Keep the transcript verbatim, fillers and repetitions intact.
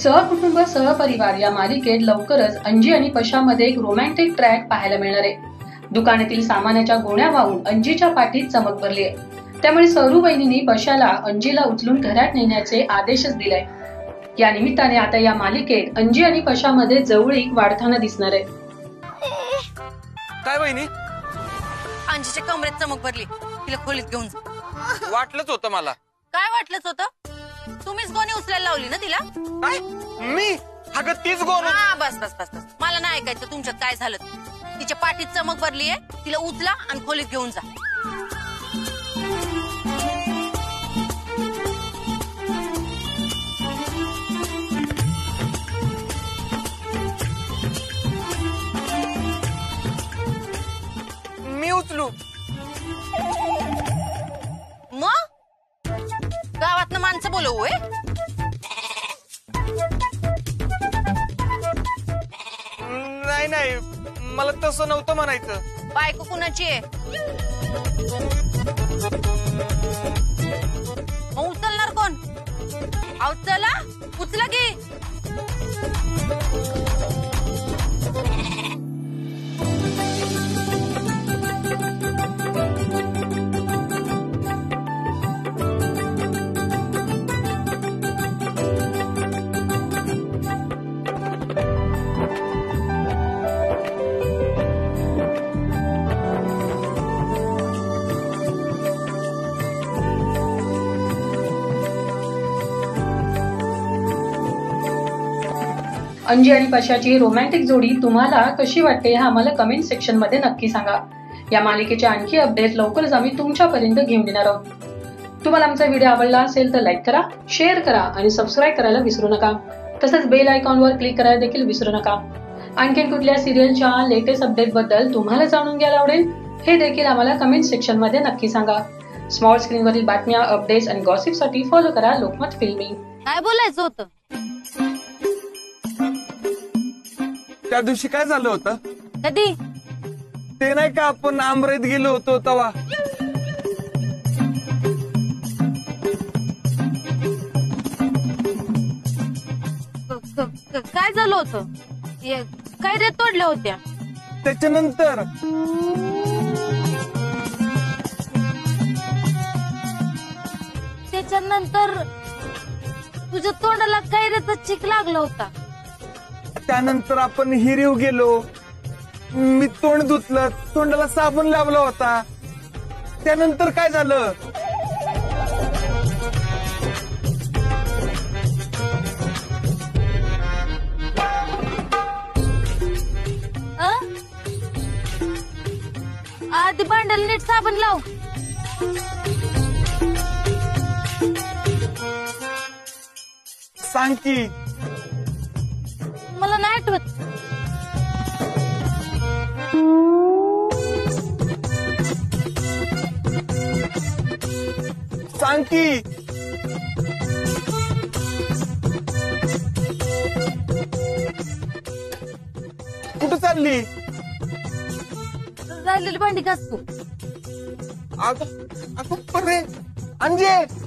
सहकुटुंब सहपरिवार या मालिकेत लवकरच अंजी आणि पशामध्ये एक रोमॅन्टिक ट्रॅक पाहायला मिळणार आहे। दुकानातील सामानाच्या गोण्या वाहून अंजीच्या पाठीत चमक भरली आहे। त्यामुळे सरू बहिणींनी पशाला अंजीला उचलून घरात नेण्याचे आदेशच दिलाय। या निमित्ताने आता या मालिकेत अंजी आणि पशामध्ये जवळीक वाढताना दिसणार आहे। काय बहिणी? अंजीच्या कमरेत चमक भरली, तिला खोलीत घेऊन जा। वाटलंच होतं मला। काय वाटलंच होतं? तुम्हीच गोणी उचलायला लावली ना तिला? काय? मी? अगं तीच गोण। हा बस बस बस बस मला नाही ऐकायचं तुमच्यात काय झालं। तिच्या पाठीत चमक भरली आहे, तिला उचला आणि खोलीत घेऊन जा। मी उचलू? मग गावातनं माणसं बोलवू? नाही नाही, मला तसं नव्हतं म्हणायचं। बायको कुणाची आहे? मग उचलणार कोण? अहो चला उचला की। अंजी आणि पशाची रोमॅन्टिक जोडी तुम्हाला कशी वाटते हे आम्हाला कमेंट सेक्शन मध्ये नक्की सांगा। या मालिकेचे आणखी अपडेट लवकरच आम्ही तुमच्यापर्यंत घेऊन येणार आहोत। तुम्हाला आमचा व्हिडिओ आवडला असेल तर लाईक करा, शेअर करा आणि सबस्क्राईब करायला विसरू नका। तसंच बेल आयकॉनवर क्लिक करायला देखील विसरू नका। आणखी कुठल्या सिरियलच्या लेटेस्ट अपडेट बद्दल तुम्हाला जाणून घ्यायला आवडेल हे देखील आम्हाला कमेंट सेक्शन मध्ये नक्की सांगा। स्मॉल स्क्रीनवरील बातम्या, अपडेट्स आणि गॉसिप साठी फॉलो करा लोकमत फिल्मी। काय बोलायचं होतं? त्या दिवशी काय झालं होतं? कधी? ते नाही का आपण आमरेत गेलो होतो तेव्हा? काय झालं होतं? काय रेत तोडल्या होत्या? त्याच्यानंतर त्याच्यानंतर तुझ्या तोंडाला काय रेचा चिक लागला होता। त्यानंतर आपण हिरीव गेलो, मी तोंड धुतलं, तोंडाला साबण लावला होता। त्यानंतर काय झालं? आधी भांड्याला नीट साबण लाव। सांग की। मला नाही आठवत। सांग की। कुठं चालली? राहिलेली भांडी घास तू। अगं अगं, अरे अंजे